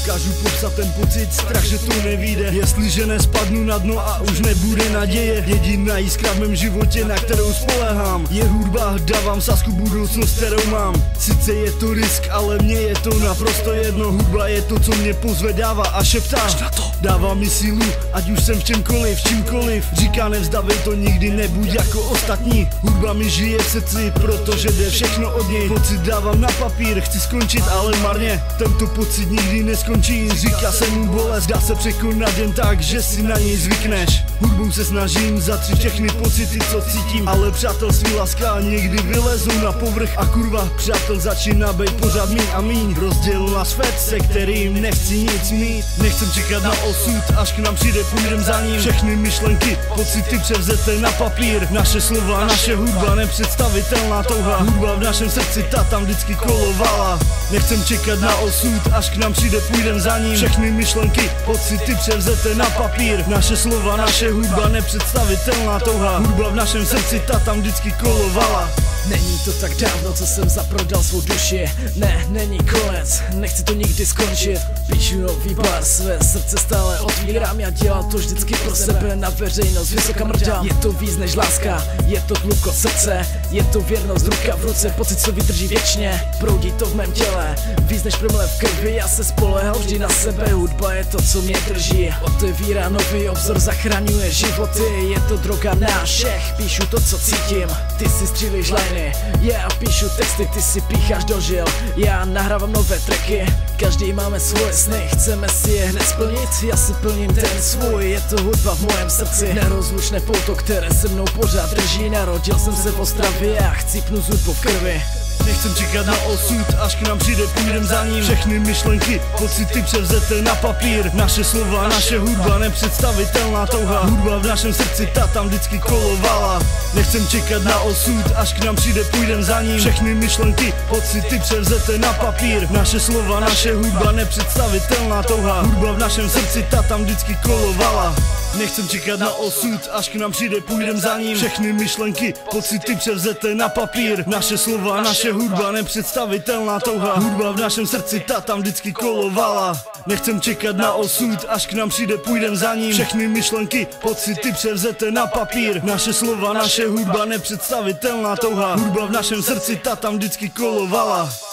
Nedokážu popsat ten pocit, strach, že to nevyjde. Jestliže nespadnu na dno a už nebude naděje, jediná jiskra v mém životě, na kterou spolehám, je hudba. Dávám sázku budoucnost, kterou mám. Sice je to risk, ale mně je to naprosto jedno. Hudba je to, co mě pozvedává a šeptá. Dává mi sílu, ať už jsem v čemkoliv, čímkoliv. Říká nevzdavej to nikdy, nebuď jako ostatní. Hudba mi žije v srdci, protože jde všechno od něj. Pocit dávám na papír, chci skončit, ale marně. Tento pocit nikdy neskončí, říká se mu bolest. Dá se překonat jen tak, že si na něj zvykneš. Hudbou se snažím zatřít všechny pocity, co cítím, ale přátelství, láska někdy vylezou na povrch. A kurva, přátel začíná být pořád míň a míň. Rozděl na svět, se kterým nechci nic mít. Nechcem čekat na osud, až k nám přijde, půjdem za ním. Všechny myšlenky, pocity převzete na papír. Naše slova, naše hudba, nepředstavitelná touha. Hudba v našem srdci, ta tam vždycky kolovala. Nechcem čekat na osud, až k nám přijde, půjdem za ním. Všechny myšlenky, pocity převzete na papír. Naše slova, naše hudba, nepředstavitelná touha. Hudba v našem srdci, ta tam vždycky kolovala. Není to tak dávno, co jsem zaprodal svou duši. Ne, není konec, nechci to nikdy skončit. Píšu nový bar, své srdce stále otvírám. Já dělám to vždycky pro sebe, na veřejnost vysoká mrdám. Je to víc než láska, je to tluk srdce. Je to věrnost ruka v ruce, pocit, co vydrží věčně. Proudí to v mém těle, víc než promile v krvi. Já se spolehal vždy na sebe, hudba je to, co mě drží. Otevírá nový obzor, zachraňuje životy. Je to droga na všech, píšu to, co cítím. Ty si střílíš liny, já píšu texty, ty si pícháš do žil. Já nahrávám nové tracky, každý máme svoje sny, chceme si je hned splnit. Já si plním ten svůj, je to hudba v mojem srdci. Nerozlučné pouto, které se mnou pořád drží. Narodil jsem se v Ostravě a chcípnu z hudbu v krvi. Nechcem čekat na osud, až k nám přijde, půjdem za ním. Všechny myšlenky, pocity převzete na papír. Naše slova, naše hudba, nepředstavitelná touha. Hudba v našem srdci, ta tam vždycky kolovala. Nechcem čekat na osud, až k nám přijde, půjdem za ním. Všechny myšlenky, pocity převzete na papír. Naše slova, naše hudba, nepředstavitelná touha. Hudba v našem srdci, ta tam vždycky kolovala. Nechcem čekat na osud, až k nám přijde, půjdem za ním. Všechny myšlenky, pocity převzete na papír. Naše slova, naše hudba, nepředstavitelná touha. Hudba v našem srdci, ta tam vždycky kolovala. Nechcem čekat na osud, až k nám přijde, půjdem za ním. Všechny myšlenky, pocity převzete na papír. Naše slova, naše hudba, nepředstavitelná touha. Hudba v našem srdci, ta tam vždycky kolovala.